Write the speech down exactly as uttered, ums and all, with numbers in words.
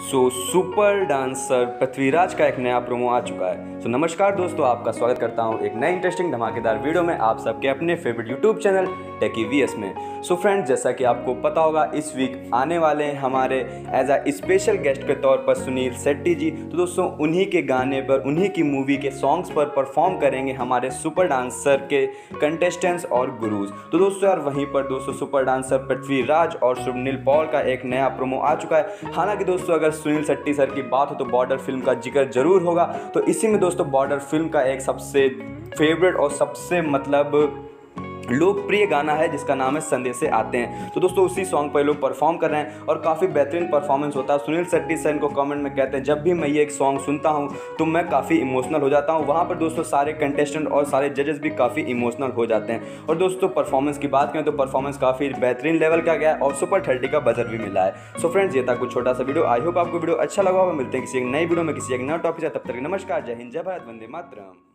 So super dancer Prithviraj का एक नया प्रोमो आ चुका है। सो नमस्कार दोस्तों, आपका स्वागत करता हूं एक नए इंटरेस्टिंग धमाकेदार वीडियो में आप सबके अपने favourite YouTube channel techy VS में। सो फ्रेंड्स, जैसा कि आपको पता होगा इस वीक आने वाले हैं हमारे एज अ स्पेशल गेस्ट के तौर पर सुनील शेट्टी जी। तो दोस्तों उन्हीं के गाने पर, उन्हीं की मूवी के सॉन्ग्स पर परफॉर्म करेंगे हमारे सुपर डांसर के कंटेस्टेंट्स और गुरुज। तो दोस्तों यार वहीं पर दोस्तों सुपर डांसर पृथ्वीराज और सुनील पॉल का एक नया प्रोमो आ चुका है। हालांकि दोस्तों अगर सुनील शेट्टी सर की बात हो तो बॉर्डर फिल्म का जिक्र जरूर होगा। तो इसी में दोस्तों बॉर्डर फिल्म का एक सबसे फेवरेट और सबसे मतलब लोकप्रिय गाना है जिसका नाम है संदेशे आते हैं। तो दोस्तों उसी सॉन्ग पर लोग परफॉर्म कर रहे हैं और काफ़ी बेहतरीन परफॉर्मेंस होता है। सुनील शेट्टी सर इनको कमेंट में कहते हैं जब भी मैं ये एक सॉन्ग सुनता हूँ तो मैं काफ़ी इमोशनल हो जाता हूँ। वहाँ पर दोस्तों सारे कंटेस्टेंट और सारे जजेस भी काफ़ी इमोशनल हो जाते हैं। और दोस्तों परफॉर्मेंस की बात करें तो परफॉर्मेंस काफ़ी बेहतरीन लेवल का गया है और सुपर थर्टी का बजर भी मिला है। सो फ्रेंड्स, ये था कुछ छोटा सा वीडियो। आई होप आपको वीडियो अच्छा लगा होगा। मिलते हैं किसी एक नई वीडियो में किसी एक नया टॉपिक से। तब तक नमस्कार, जय हिंद, जय भारत, वंदे मातरम।